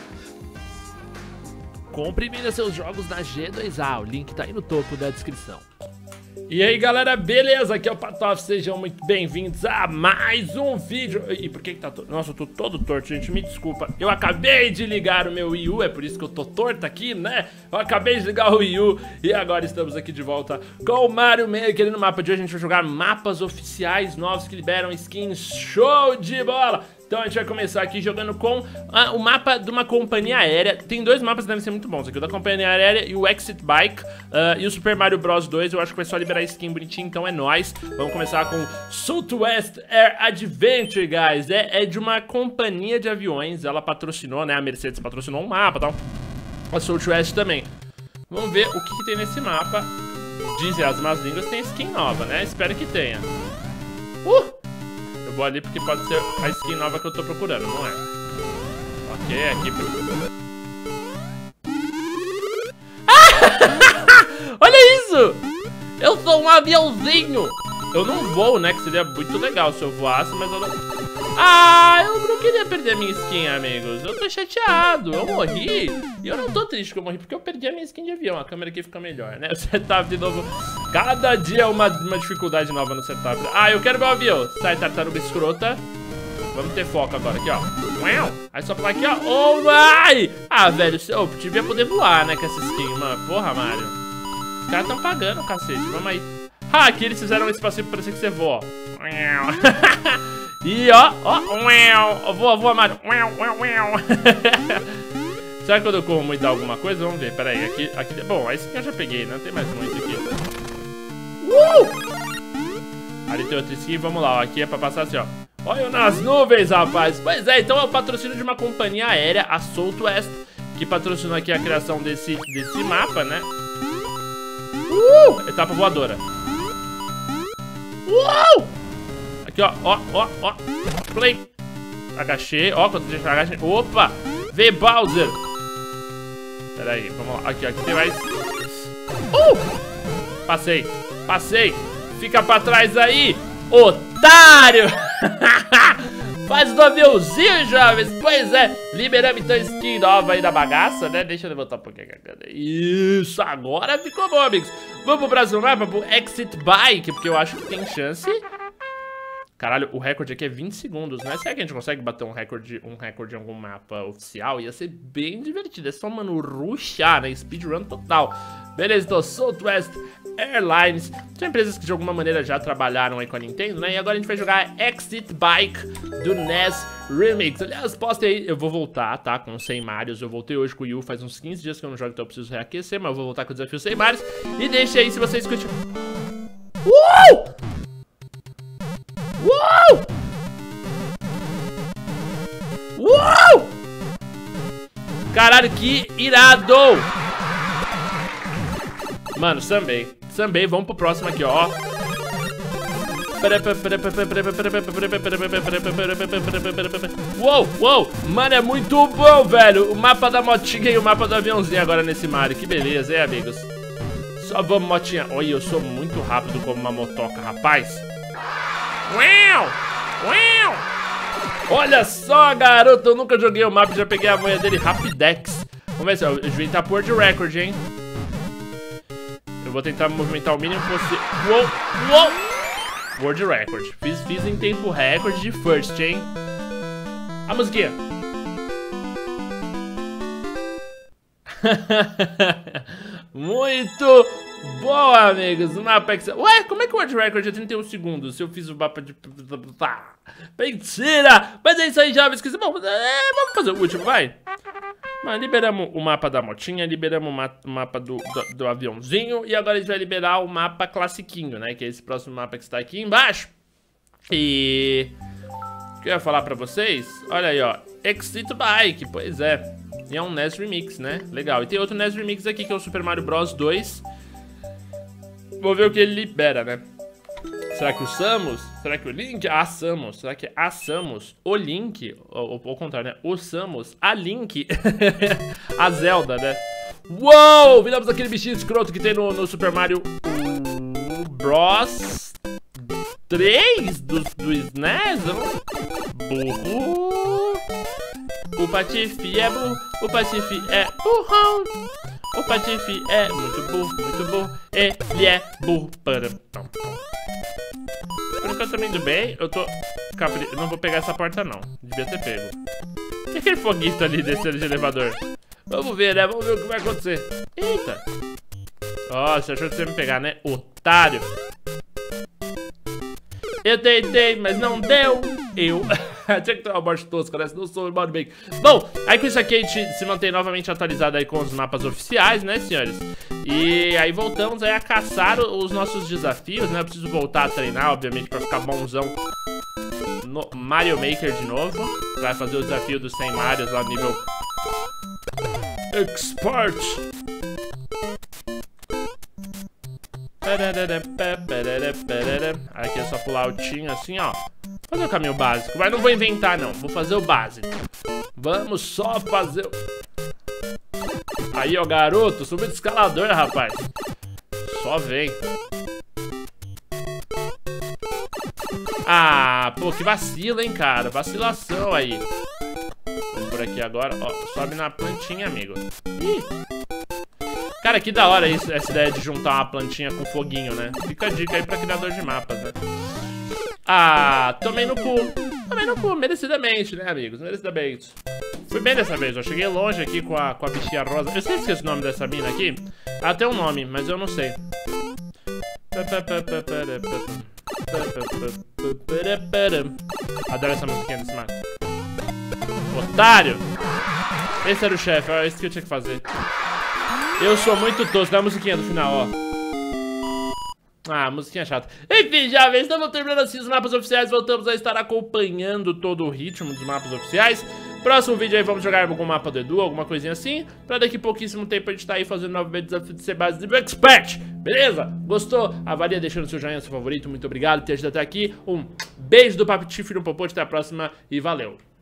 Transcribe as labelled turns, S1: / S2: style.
S1: Compre e venda seus jogos na G2A, o link tá aí no topo da descrição. E aí galera, beleza? Aqui é o Patof, sejam muito bem-vindos a mais um vídeo. E por que tá todo... Nossa, eu tô todo torto, gente, me desculpa. Eu acabei de ligar o meu Wii U, é por isso que eu tô torto aqui, né? Eu acabei de ligar o Wii U e agora estamos aqui de volta com o Mario Maker. E no mapa de hoje a gente vai jogar mapas oficiais novos que liberam skins show de bola. Então a gente vai começar aqui jogando com o mapa de uma companhia aérea. Tem dois mapas que devem ser muito bons aqui, o da companhia aérea e o Exit Bike. E o Super Mario Bros 2, eu acho que vai só liberar skin bonitinho, então é nóis. Vamos começar com Southwest Air Adventure, guys. É de uma companhia de aviões, ela patrocinou, né? A Mercedes patrocinou um mapa e tal. A Southwest também. Vamos ver o que tem nesse mapa. Dizem as más línguas, tem skin nova, né? Espero que tenha. Eu vou ali porque pode ser a skin nova que eu tô procurando, não é? Ok, aqui... Olha isso! Eu sou um aviãozinho! Eu não voo, né? Que seria muito legal se eu voasse, mas eu não... eu não queria perder minha skin, amigos. Eu tô chateado. Eu morri. E eu não tô triste que eu morri, porque eu perdi a minha skin de avião. A câmera aqui fica melhor, né? O setup de novo. Cada dia é uma dificuldade nova no setup. Eu quero meu avião. Sai, tartaruga escrota. Vamos ter foco agora, aqui, ó. Aí só pular aqui, ó. Oh, vai! Velho, eu devia poder voar, né? Com essa skin, mano. Porra, Mario. Os caras tão pagando, cacete. Vamos aí. Aqui eles fizeram um espacinho pra parecer que você voa. E ó. Voa, Mario. Será que quando eu corro muito dá alguma coisa? Vamos ver, pera aí. Aqui, bom, a skin eu já peguei, né? Tem mais muito aqui. Ali tem outra skin, vamos lá, ó. Aqui é pra passar assim, ó. Olha eu nas nuvens, rapaz. Pois é, então é o patrocínio de uma companhia aérea, a Southwest, que patrocinou aqui a criação desse mapa, né? Etapa voadora. Aqui, ó. Play. Agachei, ó, quando a gente agacha. Opa! Vê, Bowser. Pera aí, vamos lá. Aqui tem mais. Passei. Fica pra trás aí, otário. Faz do aviãozinho, jovens. Pois é, liberamos então skin nova aí da bagaça, né? Deixa eu levantar um pouquinho a câmera. Isso, agora ficou bom, amigos. Vamos pro próximo mapa, pro Exit Bike, porque eu acho que tem chance. Caralho, o recorde aqui é 20 segundos, né? Será que a gente consegue bater um recorde em algum mapa oficial? Ia ser bem divertido. É só, mano, rushar, né? Speedrun total. Beleza, então, Southwest Airlines. São empresas que de alguma maneira já trabalharam aí com a Nintendo, né? E agora a gente vai jogar Exit Bike do NES Remix. Aliás, postem aí. Eu vou voltar, tá? Com 100 Marios. Eu voltei hoje com o Wii U. Faz uns 15 dias que eu não jogo, então eu preciso reaquecer. Mas eu vou voltar com o desafio 100 Marios. E deixa aí se vocês curtiram. Caralho, que irado! Mano, sambei, vamos pro próximo aqui, ó. Uou! Mano, é muito bom, velho. O mapa da motinha e o mapa do aviãozinho agora nesse Mario. Que beleza, hein, amigos? Só vamos, motinha. Olha, eu sou muito rápido como uma motoca, rapaz. Olha só, garoto, eu nunca joguei o mapa e já peguei a manha dele Rapidex. Vamos ver se eu devia tentar pôr de recorde, hein? Eu vou tentar movimentar o mínimo possível. World Record. Fiz em tempo recorde de first, hein? A musiquinha. Muito bom, amigos. O mapa que... Ué, como é que o World Record é 31 segundos? Se eu fiz o mapa de... Mentira! Mas é isso aí, jovens. Bom, vamos fazer o último, vai. Mas liberamos o mapa da motinha, liberamos o mapa do aviãozinho. E agora a gente vai liberar o mapa classiquinho, né? Que é esse próximo mapa que está aqui embaixo. E... o que eu ia falar pra vocês? Olha aí, ó. Exit Bike, pois é. E é um NES Remix, né? Legal. E tem outro NES Remix aqui, que é o Super Mario Bros 2. Vou ver o que ele libera, né? Será que o Samus? Será que o Link? A Samus. Será que a Samus? O Link? Ou ao contrário, né? O Samus, a Link. A Zelda, né? Uou! Viramos aquele bichinho escroto que tem no Super Mario Bros 3 do SNES? Burro. O Patife é burro, o Patife é burrão. O Patife é muito burro, ele é burro. Por enquanto tá indo bem, eu não vou pegar essa porta não, devia ter pego. E aquele foguito ali descendo de elevador? Vamos ver, né? Vamos ver o que vai acontecer. Eita. Ó, você achou que você ia me pegar, né? Otário. Eu tentei, mas não deu. Tinha que ter uma morte tosca, né? Senão sou o bem. Bom, aí com isso aqui a gente se mantém novamente atualizado aí com os mapas oficiais, né, senhores? E aí voltamos aí a caçar os nossos desafios, né? Eu preciso voltar a treinar, obviamente, pra ficar bonzão no Mario Maker de novo. Pra fazer o desafio dos 100 Marios lá no nível Expert. Aqui é só pular altinho assim, ó. Fazer o caminho básico, mas não vou inventar não, vou fazer o básico. Vamos só fazer o... Aí, ó, garoto, subi de escalador, rapaz. Só vem. Ah, pô, que vacilo, hein, cara. Vacilação aí. Vamos por aqui agora, ó. Sobe na plantinha, amigo. Ih. Cara, que da hora isso, essa ideia de juntar uma plantinha com foguinho, né? Fica a dica aí pra criador de mapas, né? Ah, tomei no cu. Tomei no cu, merecidamente, né, amigos? Merecidamente. Fui bem dessa vez, eu cheguei longe aqui com a bichinha rosa. Eu sempre esqueço o nome dessa mina aqui. Ela tem um nome, mas eu não sei. Adoro essa musiquinha desse mato. Otário! Esse era o chefe, ó, esse que eu tinha que fazer. Eu sou muito tosco, dá a musiquinha do final, ó. Ah, musiquinha chata. Enfim, já vê, estamos terminando assim os mapas oficiais. Voltamos a estar acompanhando todo o ritmo dos mapas oficiais. Próximo vídeo aí vamos jogar algum mapa do Edu, alguma coisinha assim. Pra daqui a pouquíssimo tempo a gente tá aí fazendo novamente desafio de ser base de Expert. Beleza? Gostou? Avalia deixando seu joinha, seu favorito. Muito obrigado por ter ajuda até aqui. Um beijo do Patife no Popote, até a próxima e valeu.